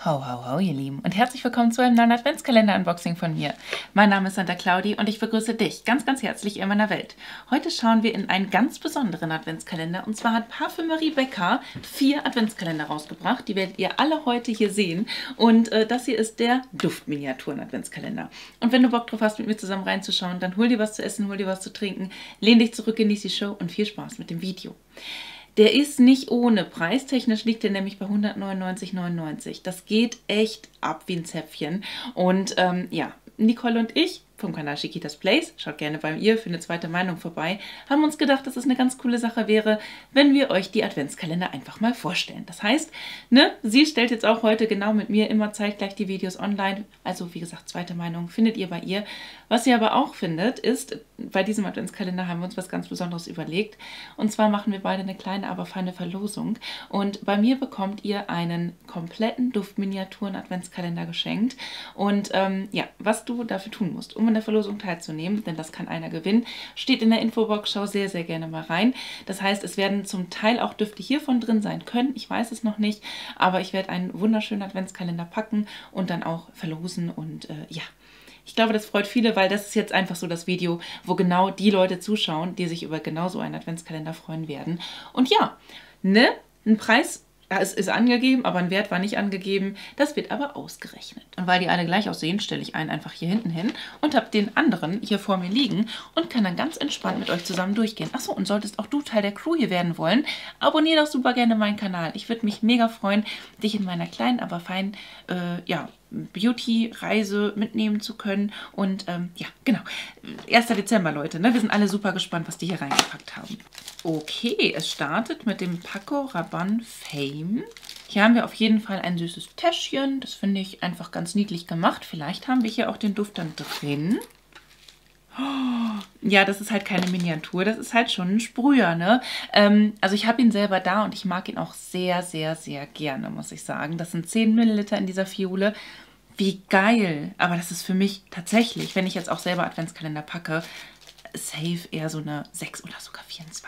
Ho, ho, ho, ihr Lieben, und herzlich willkommen zu einem neuen Adventskalender-Unboxing von mir. Mein Name ist Santa Claudi und ich begrüße dich ganz, ganz herzlich in meiner Welt. Heute schauen wir in einen ganz besonderen Adventskalender, und zwar hat Parfümerie Becca 4 Adventskalender rausgebracht. Die werdet ihr alle heute hier sehen, und das hier ist der Duftminiaturen-Adventskalender. Und wenn du Bock drauf hast, mit mir zusammen reinzuschauen, dann hol dir was zu essen, hol dir was zu trinken, lehn dich zurück, genieß die Show und viel Spaß mit dem Video. Der ist nicht ohne. Preistechnisch liegt der nämlich bei 199,99 €. Das geht echt ab wie ein Zäpfchen. Und ja, Nicole und ich vom Kanal Chiquitas Place, schaut gerne bei ihr für eine zweite Meinung vorbei, haben uns gedacht, dass es eine ganz coole Sache wäre, wenn wir euch die Adventskalender einfach mal vorstellen. Das heißt, ne, sie stellt jetzt auch heute genau mit mir immer zeitgleich die Videos online. Also wie gesagt, zweite Meinung findet ihr bei ihr. Was ihr aber auch findet, ist, bei diesem Adventskalender haben wir uns was ganz Besonderes überlegt. Und zwar machen wir beide eine kleine, aber feine Verlosung. Und bei mir bekommt ihr einen kompletten Duftminiaturen-Adventskalender geschenkt. Und ja, was du dafür tun musst, um in der Verlosung teilzunehmen, denn das kann einer gewinnen, steht in der Infobox. Schau sehr, sehr gerne mal rein. Das heißt, es werden zum Teil auch Düfte hiervon drin sein können. Ich weiß es noch nicht, aber ich werde einen wunderschönen Adventskalender packen und dann auch verlosen. Und ja, ich glaube, das freut viele, weil das ist jetzt einfach so das Video, wo genau die Leute zuschauen, die sich über genau so einen Adventskalender freuen werden. Und ja, ne, ein Preis, es ist angegeben, aber ein Wert war nicht angegeben. Das wird aber ausgerechnet. Und weil die alle gleich aussehen, stelle ich einen einfach hier hinten hin und habe den anderen hier vor mir liegen und kann dann ganz entspannt mit euch zusammen durchgehen. Achso, und solltest auch du Teil der Crew hier werden wollen, abonniere doch super gerne meinen Kanal. Ich würde mich mega freuen, dich in meiner kleinen, aber feinen, ja, Beauty-Reise mitnehmen zu können. Und ja, genau. 1. Dezember, Leute. Ne? Wir sind alle super gespannt, was die hier reingepackt haben. Okay, es startet mit dem Paco Rabanne Fame. Hier haben wir auf jeden Fall ein süßes Täschchen. Das finde ich einfach ganz niedlich gemacht. Vielleicht haben wir hier auch den Duft dann drin. Ja, das ist halt keine Miniatur, das ist halt schon ein Sprüher, ne? Also ich habe ihn selber da und ich mag ihn auch sehr, sehr, sehr gerne, muss ich sagen. Das sind 10 Milliliter in dieser Fiole. Wie geil! Aber das ist für mich tatsächlich, wenn ich jetzt auch selber Adventskalender packe, safe eher so eine 6 oder sogar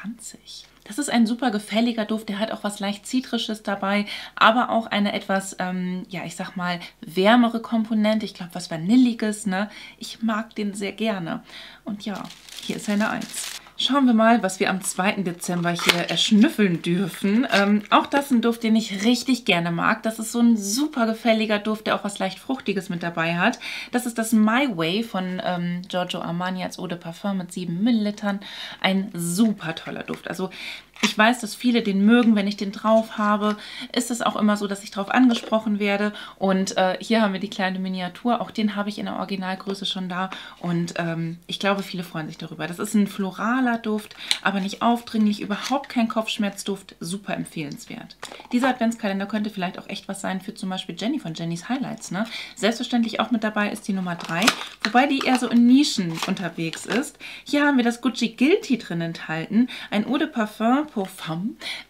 24. Das ist ein super gefälliger Duft, der hat auch was leicht Zitrisches dabei, aber auch eine etwas, ja, ich sag mal, wärmere Komponente. Ich glaube, was Vanilliges, ne? Ich mag den sehr gerne. Und ja, hier ist eine 1. Schauen wir mal, was wir am 2. Dezember hier erschnüffeln dürfen. Auch das ist ein Duft, den ich richtig gerne mag. Das ist so ein super gefälliger Duft, der auch was leicht Fruchtiges mit dabei hat. Das ist das My Way von Giorgio Armani als Eau de Parfum mit 7 Millilitern. Ein super toller Duft. Also ich weiß, dass viele den mögen, wenn ich den drauf habe. Ist es auch immer so, dass ich drauf angesprochen werde. Und hier haben wir die kleine Miniatur. Auch den habe ich in der Originalgröße schon da. Und ich glaube, viele freuen sich darüber. Das ist ein floraler Duft, aber nicht aufdringlich. Überhaupt kein Kopfschmerzduft. Super empfehlenswert. Dieser Adventskalender könnte vielleicht auch echt was sein für zum Beispiel Jenny von Jenny's Highlights. Ne? Selbstverständlich auch mit dabei ist die Nummer 3. Wobei die eher so in Nischen unterwegs ist. Hier haben wir das Gucci Guilty drin enthalten. Ein Eau de Parfum pour Femme.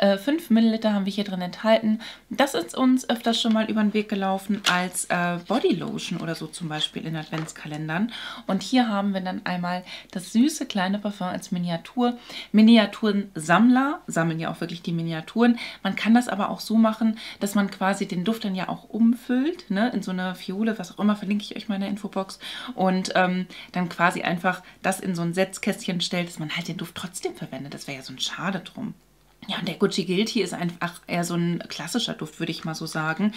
5 Milliliter haben wir hier drin enthalten. Das ist uns öfters schon mal über den Weg gelaufen als Bodylotion oder so zum Beispiel in Adventskalendern. Und hier haben wir dann einmal das süße kleine Parfum als Miniatur. Miniaturensammler sammeln ja auch wirklich die Miniaturen. Man kann das aber auch so machen, dass man quasi den Duft dann ja auch umfüllt, ne, in so eine Fiole, was auch immer, verlinke ich euch mal in der Infobox. Und dann quasi einfach das in so ein Setzkästchen stellt, dass man halt den Duft trotzdem verwendet. Das wäre ja so ein Schade drum. Ja, und der Gucci Guilty ist einfach eher so ein klassischer Duft, würde ich mal so sagen.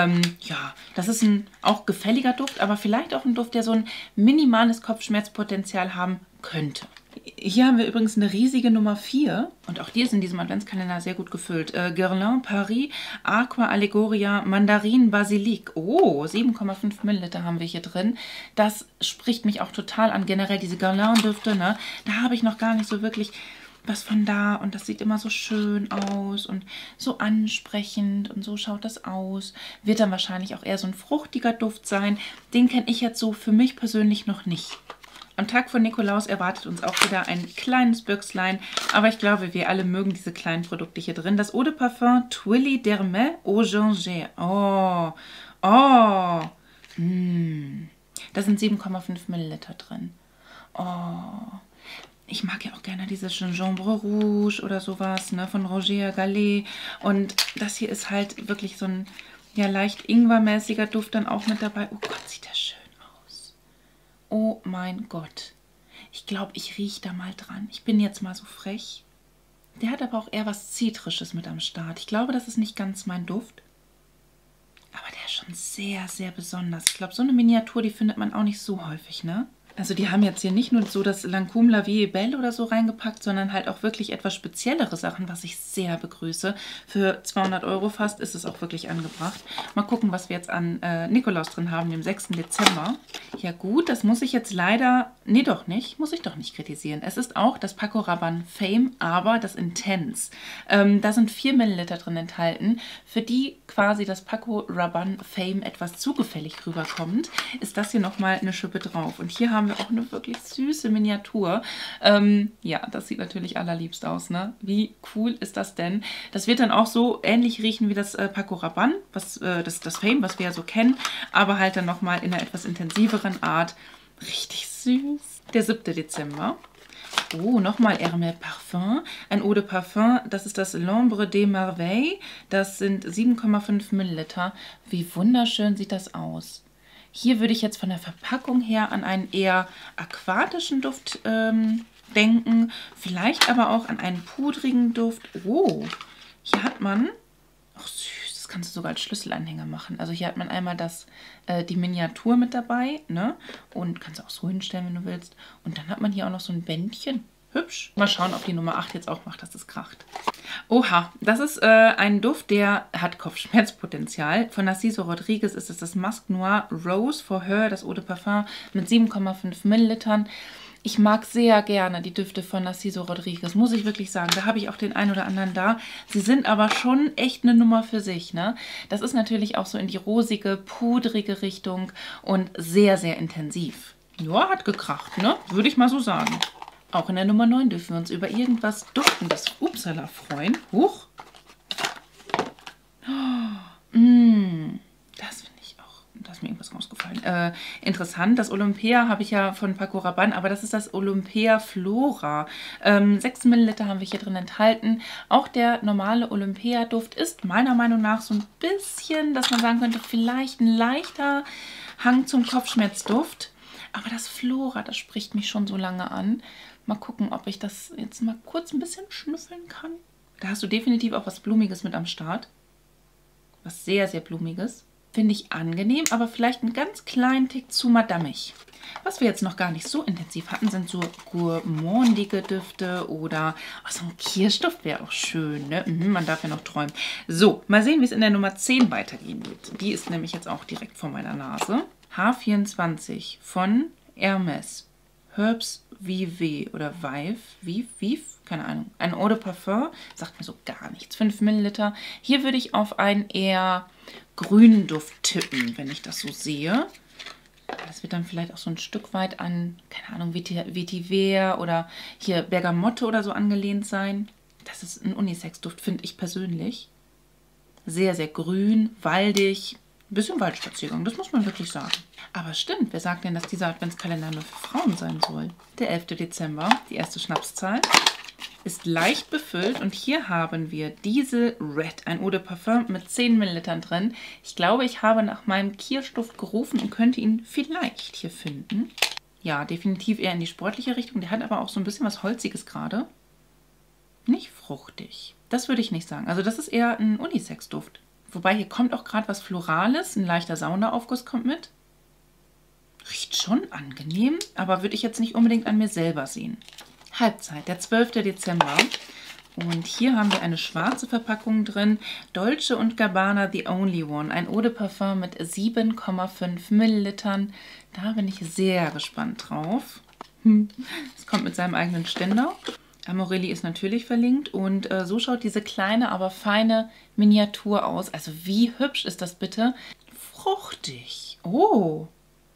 Ja, das ist ein auch gefälliger Duft, aber vielleicht auch ein Duft, der so ein minimales Kopfschmerzpotenzial haben könnte. Hier haben wir übrigens eine riesige Nummer 4 und auch die ist in diesem Adventskalender sehr gut gefüllt. Guerlain Paris Aqua Allegoria Mandarin Basilic. Oh, 7,5 Milliliter haben wir hier drin. Das spricht mich auch total an. Generell diese Guerlain-Düfte, ne? Da habe ich noch gar nicht so wirklich was von da und das sieht immer so schön aus und so ansprechend und so schaut das aus. Wird dann wahrscheinlich auch eher so ein fruchtiger Duft sein. Den kenne ich jetzt so für mich persönlich noch nicht. Am Tag von Nikolaus erwartet uns auch wieder ein kleines Büchslein, aber ich glaube, wir alle mögen diese kleinen Produkte hier drin. Das Eau de Parfum Tuiles d'Hermès au Ginger. Oh, oh, da sind 7,5 Milliliter drin. Oh, ich mag ja auch gerne dieses Gingembre Rouge oder sowas, ne, von Roger Gallet. Und das hier ist halt wirklich so ein ja, leicht ingwermäßiger Duft dann auch mit dabei. Oh Gott, sieht der schön aus. Oh mein Gott. Ich glaube, ich rieche da mal dran. Ich bin jetzt mal so frech. Der hat aber auch eher was Zitrisches mit am Start. Ich glaube, das ist nicht ganz mein Duft. Aber der ist schon sehr, sehr besonders. Ich glaube, so eine Miniatur, die findet man auch nicht so häufig, ne? Also die haben jetzt hier nicht nur so das Lancôme La Vie est Belle oder so reingepackt, sondern halt auch wirklich etwas speziellere Sachen, was ich sehr begrüße. Für 200 € fast ist es auch wirklich angebracht. Mal gucken, was wir jetzt an Nikolaus drin haben, dem 6. Dezember. Ja gut, das muss ich jetzt leider... Nee, doch nicht. Muss ich doch nicht kritisieren. Es ist auch das Paco Rabanne Fame, aber das Intense. Da sind 4 Milliliter drin enthalten. Für die quasi das Paco Rabanne Fame etwas zu gefällig rüberkommt, ist das hier nochmal eine Schippe drauf. Und hier haben wir auch eine wirklich süße Miniatur. Ja, das sieht natürlich allerliebst aus, ne? Wie cool ist das denn? Das wird dann auch so ähnlich riechen wie das Paco Rabanne, das Fame, was wir ja so kennen, aber halt dann nochmal in einer etwas intensiveren Art. Richtig süß. Der 7. Dezember. Oh, nochmal Hermès Parfum. Ein Eau de Parfum, das ist das L'Ombre des Merveilles. Das sind 7,5 Milliliter. Wie wunderschön sieht das aus. Hier würde ich jetzt von der Verpackung her an einen eher aquatischen Duft denken. Vielleicht aber auch an einen pudrigen Duft. Oh, hier hat man... Ach süß, das kannst du sogar als Schlüsselanhänger machen. Also hier hat man einmal die Miniatur mit dabei, ne? Und kannst du auch so hinstellen, wenn du willst. Und dann hat man hier auch noch so ein Bändchen. Hübsch. Mal schauen, ob die Nummer 8 jetzt auch macht, dass es kracht. Oha, das ist ein Duft, der hat Kopfschmerzpotenzial. Von Narciso Rodriguez ist es das Masque Noir Rose for Her, das Eau de Parfum mit 7,5 Millilitern. Ich mag sehr gerne die Düfte von Narciso Rodriguez, muss ich wirklich sagen. Da habe ich auch den einen oder anderen da. Sie sind aber schon echt eine Nummer für sich, ne? Das ist natürlich auch so in die rosige, pudrige Richtung und sehr, sehr intensiv. Ja, hat gekracht, ne? Würde ich mal so sagen. Auch in der Nummer 9 dürfen wir uns über irgendwas Duftendes, upsala, freuen. Huch. Das finde ich auch, da ist mir irgendwas rausgefallen. Interessant, das Olympia habe ich ja von Paco Rabanne, aber das ist das Olympia Flora. 6 Milliliter haben wir hier drin enthalten. Auch der normale Olympia-Duft ist meiner Meinung nach so ein bisschen, dass man sagen könnte, vielleicht ein leichter Hang zum Kopfschmerzduft. Aber das Flora, das spricht mich schon so lange an. Mal gucken, ob ich das jetzt mal kurz ein bisschen schnüffeln kann. Da hast du definitiv auch was Blumiges mit am Start. Was sehr, sehr Blumiges. Finde ich angenehm, aber vielleicht einen ganz kleinen Tick zu madammig. Was wir jetzt noch gar nicht so intensiv hatten, sind so gourmandige Düfte oder so ein Kirschduft wäre auch schön, ne? Man darf ja noch träumen. So, mal sehen, wie es in der Nummer 10 weitergehen wird. Die ist nämlich jetzt auch direkt vor meiner Nase. H24 von Hermès. Herbs Vive oder Vive, keine Ahnung. Ein Eau de Parfum, sagt mir so gar nichts. 5 Milliliter. Hier würde ich auf einen eher grünen Duft tippen, wenn ich das so sehe. Das wird dann vielleicht auch so ein Stück weit an, keine Ahnung, Vetiver oder hier Bergamotte oder so angelehnt sein. Das ist ein Unisex-Duft, finde ich persönlich. Sehr, sehr grün, waldig. Ein bisschen Waldspaziergang, das muss man wirklich sagen. Aber stimmt, wer sagt denn, dass dieser Adventskalender nur für Frauen sein soll? Der 11. Dezember, die erste Schnapszahl, ist leicht befüllt und hier haben wir Diesel Red, ein Eau de Parfum mit 10 Millilitern drin. Ich glaube, ich habe nach meinem Kirschduft gerufen und könnte ihn vielleicht hier finden. Ja, definitiv eher in die sportliche Richtung. Der hat aber auch so ein bisschen was Holziges gerade. Nicht fruchtig. Das würde ich nicht sagen. Also das ist eher ein Unisex-Duft. Wobei hier kommt auch gerade was Florales, ein leichter Saunaaufguss kommt mit. Riecht schon angenehm, aber würde ich jetzt nicht unbedingt an mir selber sehen. Halbzeit, der 12. Dezember. Und hier haben wir eine schwarze Verpackung drin. Dolce & Gabbana The Only One. Ein Eau de Parfum mit 7,5 Millilitern. Da bin ich sehr gespannt drauf. Es kommt mit seinem eigenen Ständer. Amorelli ist natürlich verlinkt und so schaut diese kleine, aber feine Miniatur aus. Also wie hübsch ist das bitte? Fruchtig. Oh.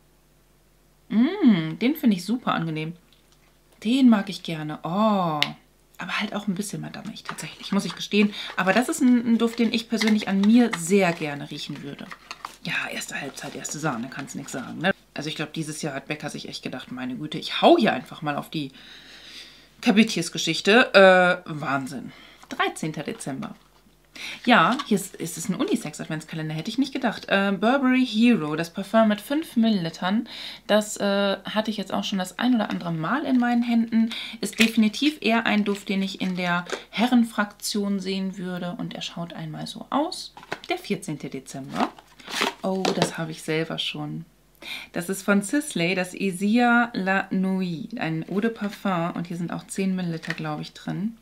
Den finde ich super angenehm. Den mag ich gerne. Oh. Aber halt auch ein bisschen madammig tatsächlich, muss ich gestehen. Aber das ist ein Duft, den ich persönlich an mir sehr gerne riechen würde. Ja, erste Halbzeit, erste Sahne, kannst nichts sagen, ne? Also ich glaube, dieses Jahr hat Becker sich echt gedacht, meine Güte, ich hau hier einfach mal auf die Cabetiers-Geschichte. Wahnsinn. 13. Dezember. Ja, hier ist es ein Unisex-Adventskalender, hätte ich nicht gedacht. Burberry Hero, das Parfum mit 5 Millilitern. Das hatte ich jetzt auch schon das ein oder andere Mal in meinen Händen. Ist definitiv eher ein Duft, den ich in der Herrenfraktion sehen würde. Und er schaut einmal so aus. Der 14. Dezember. Oh, das habe ich selber schon. Das ist von Sisley, das Isia La Nuit. Ein Eau de Parfum. Und hier sind auch 10 Milliliter, glaube ich, drin.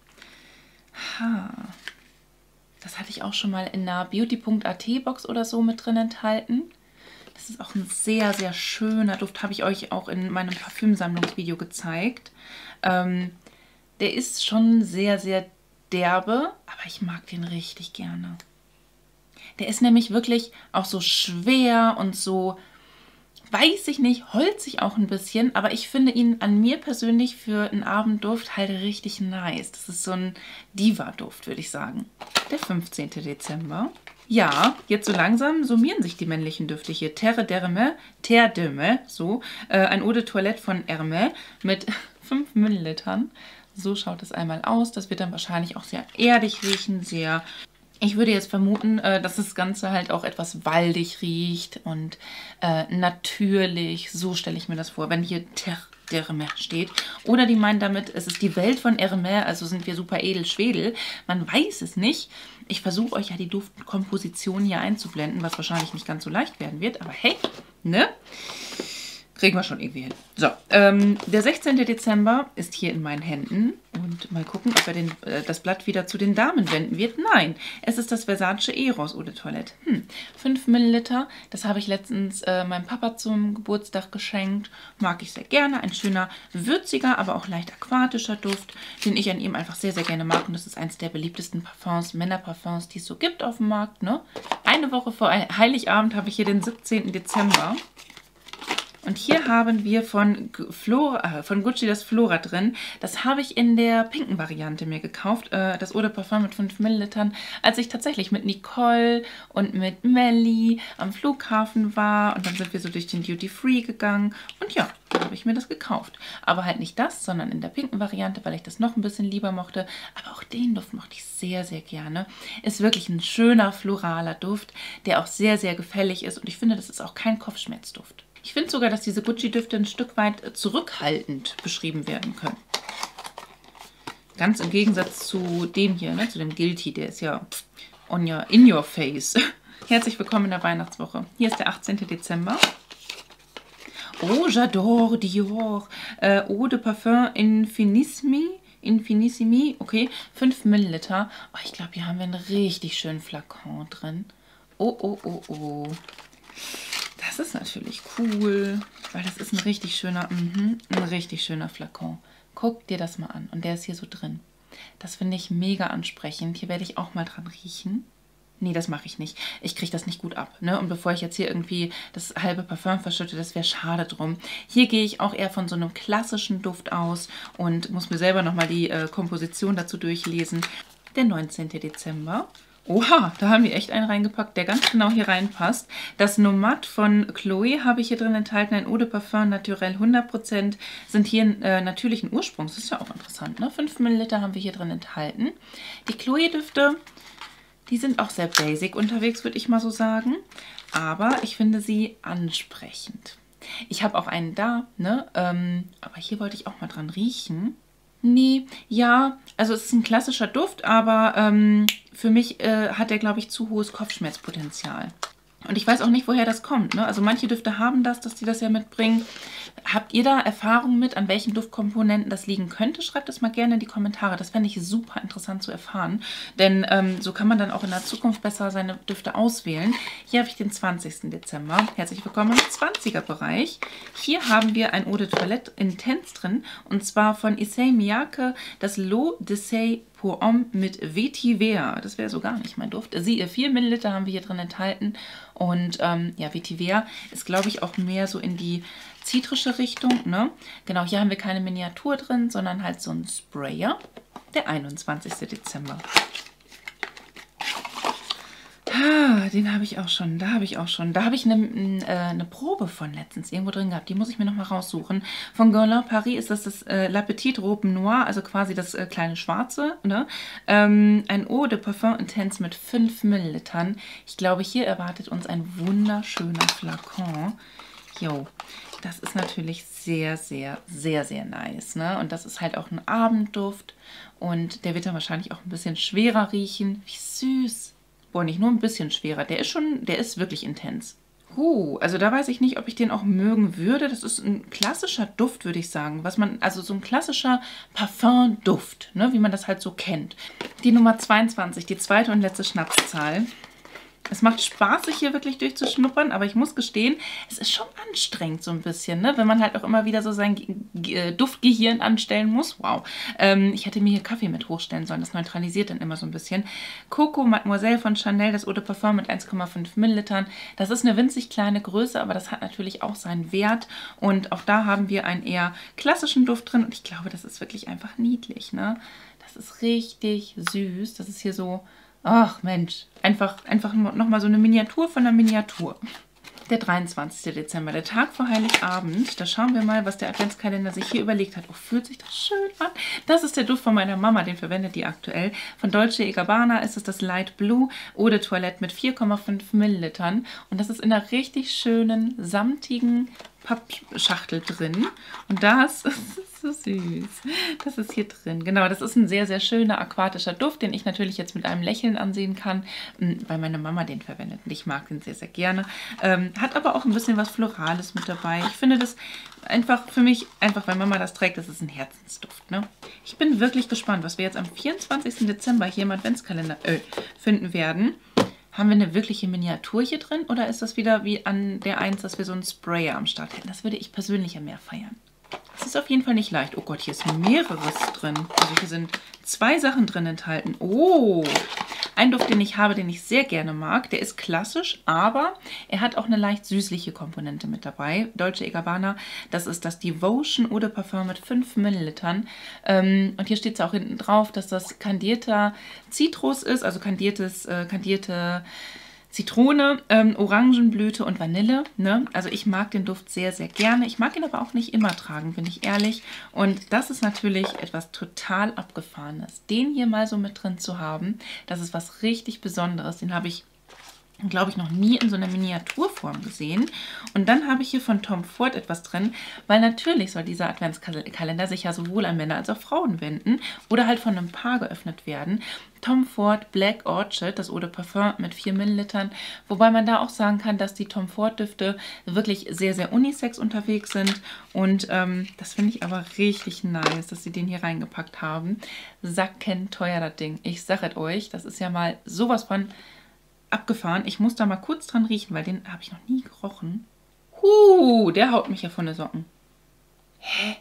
Ha. Das hatte ich auch schon mal in einer Beauty.at Box oder so mit drin enthalten. Das ist auch ein sehr, sehr schöner Duft. Habe ich euch auch in meinem Parfümsammlungsvideo gezeigt. Der ist schon sehr, sehr derbe, aber ich mag den richtig gerne. Der ist nämlich wirklich auch so schwer und so, weiß ich nicht, holzig auch ein bisschen, aber ich finde ihn an mir persönlich für einen Abendduft halt richtig nice. Das ist so ein Diva-Duft, würde ich sagen. Der 15. Dezember. Ja, jetzt so langsam summieren sich die männlichen Düfte hier. Terre d'Hermès, so. Ein Eau de Toilette von Hermès mit 5 Millilitern. So schaut es einmal aus. Das wird dann wahrscheinlich auch sehr erdig riechen, sehr... Ich würde jetzt vermuten, dass das Ganze halt auch etwas waldig riecht und natürlich, so stelle ich mir das vor, wenn hier Terre d'Hermès steht. Oder die meinen damit, es ist die Welt von Hermès, also sind wir super edel-schwedel. Man weiß es nicht. Ich versuche euch ja die Duftkomposition hier einzublenden, was wahrscheinlich nicht ganz so leicht werden wird. Aber hey, ne? Kriegen wir schon irgendwie hin. So, der 16. Dezember ist hier in meinen Händen. Und mal gucken, ob er das Blatt wieder zu den Damen wenden wird. Nein, es ist das Versace Eros Eau de Toilette. 5 Milliliter. Das habe ich letztens meinem Papa zum Geburtstag geschenkt. Mag ich sehr gerne. Ein schöner, würziger, aber auch leicht aquatischer Duft, den ich an ihm einfach sehr, sehr gerne mag. Und das ist eines der beliebtesten Parfums, Männerparfums, die es so gibt auf dem Markt. Ne? Eine Woche vor Heiligabend habe ich hier den 17. Dezember. Und hier haben wir von Gucci das Flora drin. Das habe ich in der pinken Variante mir gekauft. Das Eau de Parfum mit 5 Millilitern, als ich tatsächlich mit Nicole und mit Melli am Flughafen war. Und dann sind wir so durch den Duty Free gegangen. Und ja, da habe ich mir das gekauft. Aber halt nicht das, sondern in der pinken Variante, weil ich das noch ein bisschen lieber mochte. Aber auch den Duft mochte ich sehr, sehr gerne. Ist wirklich ein schöner floraler Duft, der auch sehr, sehr gefällig ist. Und ich finde, das ist auch kein Kopfschmerzduft. Ich finde sogar, dass diese Gucci-Düfte ein Stück weit zurückhaltend beschrieben werden können. Ganz im Gegensatz zu dem hier, ne, zu dem Guilty, der ist ja in your face. Herzlich willkommen in der Weihnachtswoche. Hier ist der 18. Dezember. Oh, j'adore Dior. Eau de Parfum Infinissimi, okay, 5 Milliliter. Oh, ich glaube, hier haben wir einen richtig schönen Flakon drin. Oh, oh, oh, oh. Das ist natürlich cool, weil das ist ein richtig schöner Flakon. Guck dir das mal an. Und der ist hier so drin. Das finde ich mega ansprechend. Hier werde ich auch mal dran riechen. Nee, das mache ich nicht. Ich kriege das nicht gut ab. Ne? Und bevor ich jetzt hier irgendwie das halbe Parfum verschütte, das wäre schade drum. Hier gehe ich auch eher von so einem klassischen Duft aus und muss mir selber nochmal die Komposition dazu durchlesen. Der 19. Dezember. Oha, da haben wir echt einen reingepackt, der ganz genau hier reinpasst. Das Nomad von Chloe habe ich hier drin enthalten. Ein Eau de Parfum naturell 100%. Sind hier natürlichen Ursprungs. Das ist ja auch interessant, ne? 5 Milliliter haben wir hier drin enthalten. Die Chloe-Düfte, die sind auch sehr basic unterwegs, würde ich mal so sagen. Aber ich finde sie ansprechend. Ich habe auch einen da, ne? Aber hier wollte ich auch mal dran riechen. Nee, ja, also es ist ein klassischer Duft, aber für mich hat er, glaube ich, zu hohes Kopfschmerzpotenzial. Und ich weiß auch nicht, woher das kommt. Ne? Also manche Düfte haben das, dass die das ja mitbringen. Habt ihr da Erfahrungen mit, an welchen Duftkomponenten das liegen könnte? Schreibt es mal gerne in die Kommentare. Das fände ich super interessant zu erfahren. Denn so kann man dann auch in der Zukunft besser seine Düfte auswählen. Hier habe ich den 20. Dezember. Herzlich willkommen im 20er-Bereich. Hier haben wir ein Eau de Toilette Intense drin. Und zwar von Issey Miyake, das L'Eau d'Issey pour Homme mit Vetiver. Das wäre so gar nicht mein Duft. 4 Milliliter haben wir hier drin enthalten. Und ja, Vetiver ist, glaube ich, auch mehr so in die zitrische Richtung. Ne? Genau, hier haben wir keine Miniatur drin, sondern halt so ein Sprayer. Der 21. Dezember. Ah, den habe ich auch schon. Da habe ich auch schon. Da habe ich eine Probe von letztens irgendwo drin gehabt. Die muss ich mir nochmal raussuchen. Von Guerlain Paris ist das La Petite Robe Noire, also quasi das kleine Schwarze. Ne? Ein Eau de Parfum Intense mit 5 Millilitern. Ich glaube, hier erwartet uns ein wunderschöner Flakon. Jo, das ist natürlich sehr, sehr, sehr, sehr nice. Ne? Und das ist halt auch ein Abendduft. Und der wird dann wahrscheinlich auch ein bisschen schwerer riechen. Wie süß. Boah, nicht nur ein bisschen schwerer. Der ist wirklich intens. Also da weiß ich nicht, ob ich den auch mögen würde. Das ist ein klassischer Duft, würde ich sagen. Also so ein klassischer Parfum-Duft, ne, wie man das halt so kennt. Die Nummer 22, die zweite und letzte Schnapszahl. Es macht Spaß, sich hier wirklich durchzuschnuppern, aber ich muss gestehen, es ist schon anstrengend so ein bisschen, ne? Wenn man halt auch immer wieder so sein Duftgehirn anstellen muss. Wow. Ich hätte mir hier Kaffee mit hochstellen sollen, das neutralisiert dann immer so ein bisschen. Coco Mademoiselle von Chanel, das Eau de Parfum mit 1,5 Millilitern. Das ist eine winzig kleine Größe, aber das hat natürlich auch seinen Wert. Und auch da haben wir einen eher klassischen Duft drin und ich glaube, das ist wirklich einfach niedlich, ne? Das ist richtig süß. Das ist hier so... Ach Mensch, einfach nochmal so eine Miniatur von der Miniatur. Der 23. Dezember, der Tag vor Heiligabend. Da schauen wir mal, was der Adventskalender sich hier überlegt hat. Oh, fühlt sich das schön an. Das ist der Duft von meiner Mama, den verwendet die aktuell. Von Dolce & Gabbana ist es das Light Blue Eau de Toilette mit 4,5 Millilitern. Und das ist in einer richtig schönen, samtigen Pappschachtel drin. Und das ist so süß. Das ist hier drin. Genau, das ist ein sehr, sehr schöner aquatischer Duft, den ich natürlich jetzt mit einem Lächeln ansehen kann, weil meine Mama den verwendet. Und ich mag den sehr, sehr gerne. Hat aber auch ein bisschen was Florales mit dabei. Ich finde das einfach für mich, einfach weil Mama das trägt, das ist ein Herzensduft. Ne? Ich bin wirklich gespannt, was wir jetzt am 24. Dezember hier im Adventskalender finden werden. Haben wir eine wirkliche Miniatur hier drin oder ist das wieder wie an der 1, dass wir so einen Sprayer am Start hätten? Das würde ich persönlich ja mehr feiern. Es ist auf jeden Fall nicht leicht. Oh Gott, hier ist mehreres drin. Also hier sind 2 Sachen drin enthalten. Oh, ein Duft, den ich habe, den ich sehr gerne mag. Der ist klassisch, aber er hat auch eine leicht süßliche Komponente mit dabei. Dolce & Gabbana, das ist das Devotion Eau de Parfum mit 5 Millilitern. Und hier steht es auch hinten drauf, dass das kandierter Zitrus ist, also kandierte Zitrone, Orangenblüte und Vanille. Ne? Also ich mag den Duft sehr, sehr gerne. Ich mag ihn aber auch nicht immer tragen, bin ich ehrlich. Und das ist natürlich etwas total Abgefahrenes. Den hier mal so mit drin zu haben, das ist was richtig Besonderes. Den habe ich, glaube ich, noch nie in so einer Miniaturform gesehen. Und dann habe ich hier von Tom Ford etwas drin, weil natürlich soll dieser Adventskalender sich ja sowohl an Männer als auch Frauen wenden oder halt von einem Paar geöffnet werden. Tom Ford Black Orchid, das Eau de Parfum mit 4 Millilitern, wobei man da auch sagen kann, dass die Tom Ford Düfte wirklich sehr, sehr unisex unterwegs sind und das finde ich aber richtig nice, dass sie den hier reingepackt haben. Sackenteuer das Ding, ich sage es euch, das ist ja mal sowas von abgefahren. Ich muss da mal kurz dran riechen, weil den habe ich noch nie gerochen. Der haut mich ja von den Socken. Hä?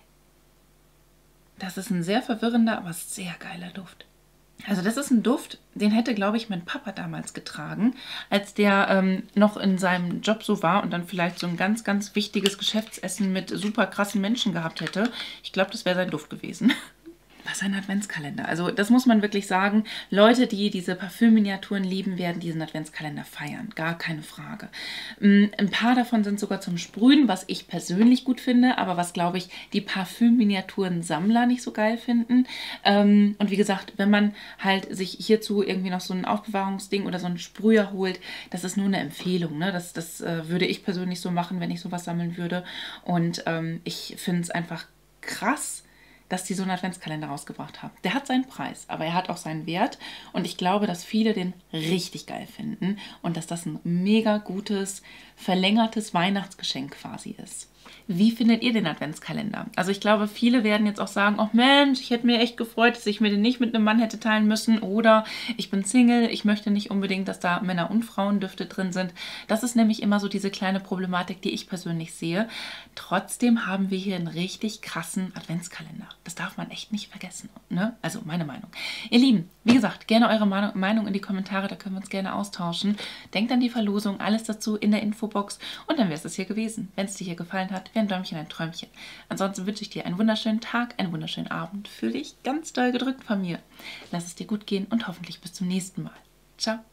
Das ist ein sehr verwirrender, aber sehr geiler Duft. Also das ist ein Duft, den hätte, glaube ich, mein Papa damals getragen, als der noch in seinem Job so war und dann vielleicht so ein ganz, ganz wichtiges Geschäftsessen mit super krassen Menschen gehabt hätte. Ich glaube, das wäre sein Duft gewesen. Was ein Adventskalender. Also das muss man wirklich sagen. Leute, die diese Parfümminiaturen lieben, werden diesen Adventskalender feiern. Gar keine Frage. Ein paar davon sind sogar zum Sprühen, was ich persönlich gut finde, aber was, glaube ich, die Parfümminiaturen-Sammler nicht so geil finden. Und wie gesagt, wenn man halt sich hierzu irgendwie noch so ein Aufbewahrungsding oder so einen Sprüher holt, das ist nur eine Empfehlung. Ne? Das würde ich persönlich so machen, wenn ich sowas sammeln würde. Und ich finde es einfach krass, dass die so einen Adventskalender rausgebracht haben. Der hat seinen Preis, aber er hat auch seinen Wert und ich glaube, dass viele den richtig geil finden und dass das ein mega gutes, verlängertes Weihnachtsgeschenk quasi ist. Wie findet ihr den Adventskalender? Also ich glaube, viele werden jetzt auch sagen, oh Mensch, ich hätte mir echt gefreut, dass ich mir den nicht mit einem Mann hätte teilen müssen oder ich bin Single, ich möchte nicht unbedingt, dass da Männer- und Frauendüfte drin sind. Das ist nämlich immer so diese kleine Problematik, die ich persönlich sehe. Trotzdem haben wir hier einen richtig krassen Adventskalender. Das darf man echt nicht vergessen, ne? Also meine Meinung. Ihr Lieben, wie gesagt, gerne eure Meinung in die Kommentare, da können wir uns gerne austauschen. Denkt an die Verlosung, alles dazu in der Infobox und dann wäre es das hier gewesen. Wenn es dir hier gefallen hat, wäre ein Däumchen ein Träumchen. Ansonsten wünsche ich dir einen wunderschönen Tag, einen wunderschönen Abend. Fühl dich ganz doll gedrückt von mir. Lass es dir gut gehen und hoffentlich bis zum nächsten Mal. Ciao.